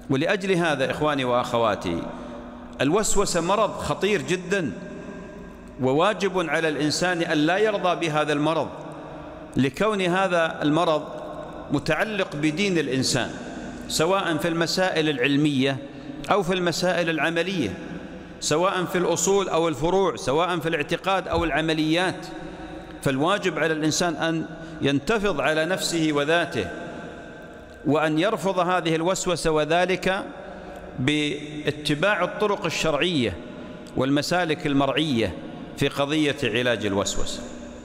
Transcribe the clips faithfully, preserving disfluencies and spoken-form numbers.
ولأجل هذا إخواني وأخواتي الوسوسة مرض خطير جدا، وواجب على الإنسان أن لا يرضى بهذا المرض، لكون هذا المرض متعلق بدين الإنسان، سواء في المسائل العلمية أو في المسائل العملية، سواء في الأصول أو الفروع، سواء في الاعتقاد أو العمليات. فالواجب على الإنسان أن ينتفض على نفسه وذاته، وأن يرفض هذه الوسوسة، وذلك باتباع الطرق الشرعية والمسالك المرعية في قضية علاج الوسوسة.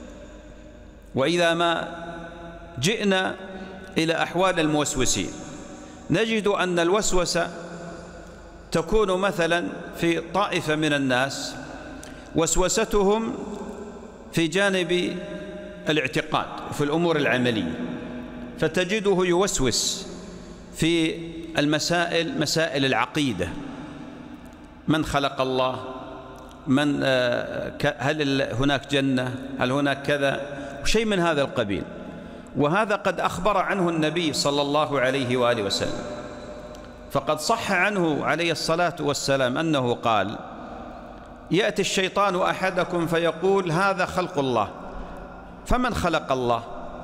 وإذا ما جئنا إلى أحوال الموسوسين نجد أن الوسوسة تكون مثلا في طائفة من الناس وسوستهم في جانب الاعتقاد وفي الأمور العملية، فتجده يوسوس في المسائل مسائل العقيدة: من خلق الله؟ من هل هناك جنة؟ هل هناك كذا؟ شيء من هذا القبيل. وهذا قد أخبر عنه النبي صلى الله عليه وآله وسلم، فقد صح عنه عليه الصلاة والسلام أنه قال: يأتي الشيطان أحدكم فيقول هذا خلق الله، فمن خلق الله؟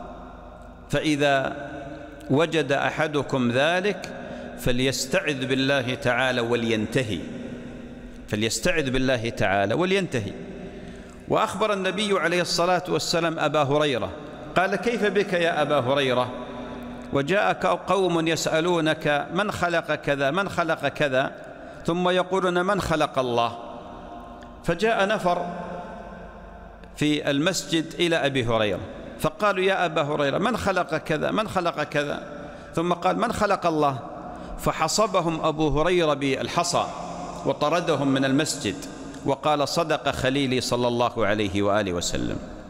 فإذا وجد أحدكم ذلك فليستعذ بالله تعالى ولينتهي، فليستعذ بالله تعالى ولينتهي. وأخبر النبي عليه الصلاة والسلام أبا هريرة قال: كيف بك يا أبا هريرة وجاءك قوم يسألونك من خلق كذا من خلق كذا، ثم يقولون من خلق الله؟ فجاء نفر في المسجد إلى أبي هريرة فقالوا: يا أبا هريرة من خلق كذا من خلق كذا؟ ثم قال: من خلق الله؟ فحصبهم أبو هريرة بالحصى وطردهم من المسجد وقال: صدق خليلي صلى الله عليه وآله وسلم.